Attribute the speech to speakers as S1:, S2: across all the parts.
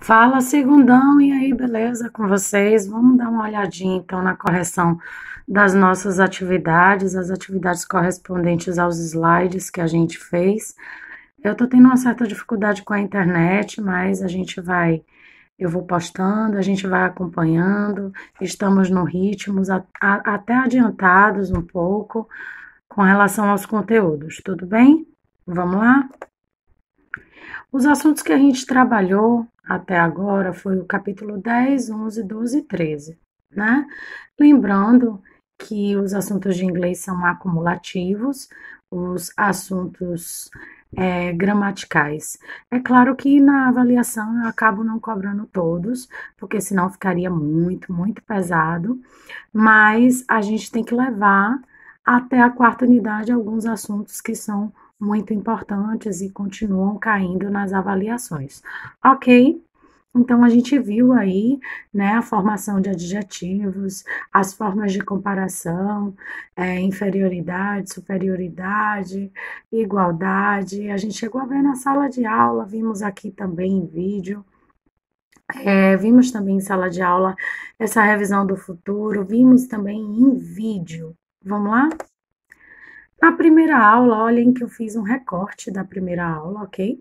S1: Fala, segundão, e aí, beleza com vocês? Vamos dar uma olhadinha então na correção das nossas atividades, as atividades correspondentes aos slides que a gente fez. Eu tô tendo uma certa dificuldade com a internet, mas eu vou postando, a gente vai acompanhando, estamos no ritmos até adiantados um pouco com relação aos conteúdos, tudo bem? Vamos lá? Os assuntos que a gente trabalhou até agora foi o capítulo 10, 11, 12 e 13, né? Lembrando que os assuntos de inglês são acumulativos, os assuntos gramaticais. É claro que na avaliação eu acabo não cobrando todos, porque senão ficaria muito pesado, mas a gente tem que levar até a quarta unidade alguns assuntos que são muito importantes e continuam caindo nas avaliações. Ok? Então, a gente viu aí, né, a formação de adjetivos, as formas de comparação, inferioridade, superioridade, igualdade. A gente chegou a ver na sala de aula, vimos aqui também em vídeo, vimos também em sala de aula essa revisão do futuro, vimos também em vídeo. Vamos lá? Na primeira aula, olhem que eu fiz um recorte da primeira aula, ok?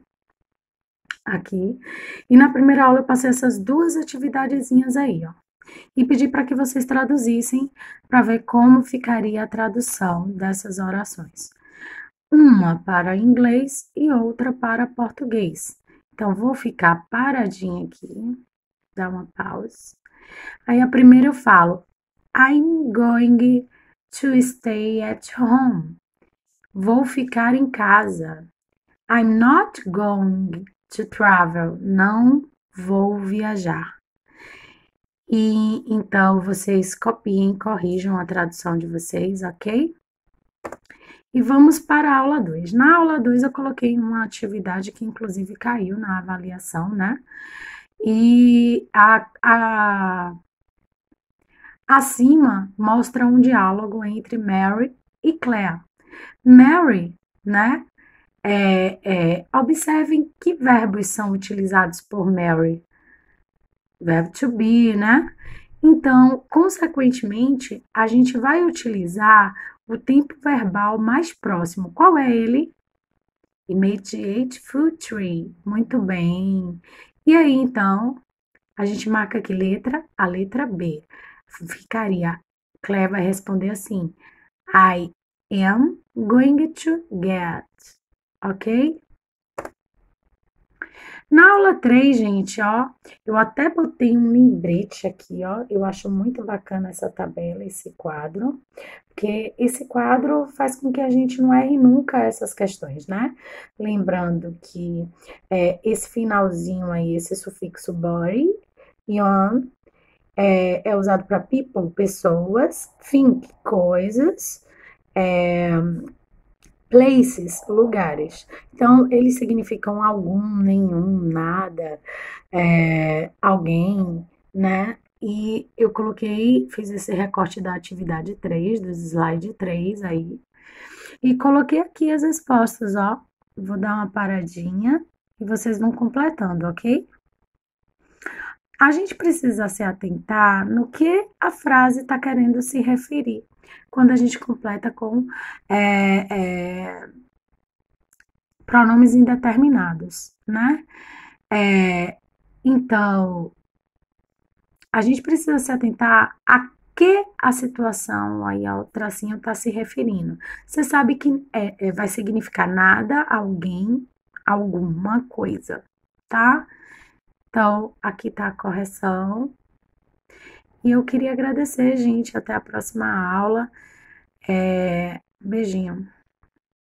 S1: Aqui. E na primeira aula eu passei essas duas atividadezinhas aí, ó. E pedi para que vocês traduzissem para ver como ficaria a tradução dessas orações. Uma para inglês e outra para português. Então, vou ficar paradinha aqui, dar uma pausa. Aí a primeira eu falo: I'm going to stay at home. Vou ficar em casa. I'm not going to travel. Não vou viajar. E então vocês copiem, corrijam a tradução de vocês, ok? E vamos para a aula 2. Na aula 2 eu coloquei uma atividade que inclusive caiu na avaliação, né? E acima mostra um diálogo entre Mary e Claire. Mary, né? Observem que verbos são utilizados por Mary. Verbo to be, né? Então, consequentemente, a gente vai utilizar o tempo verbal mais próximo. Qual é ele? Immediate future. Muito bem. E aí, então, a gente marca aqui letra, a letra B. Ficaria, Claire vai responder assim: I am going to get. Ok? Na aula 3, gente, ó, eu até botei um lembrete aqui, ó. Eu acho muito bacana essa tabela, esse quadro, porque esse quadro faz com que a gente não erre nunca essas questões, né? Lembrando que esse finalzinho aí, esse sufixo body, on, é usado para people, pessoas, think, coisas, places, lugares. Então, eles significam algum, nenhum, nada, alguém, né? E eu coloquei, fiz esse recorte da atividade 3, do slide 3 aí, e coloquei aqui as respostas, ó. Vou dar uma paradinha e vocês vão completando, ok? A gente precisa se atentar no que a frase está querendo se referir quando a gente completa com pronomes indeterminados, né? Então, a gente precisa se atentar a que a situação aí, o tracinho está se referindo. Você sabe que vai significar nada, alguém, alguma coisa, tá? Então, aqui tá a correção. E eu queria agradecer, gente. Até a próxima aula. Beijinho.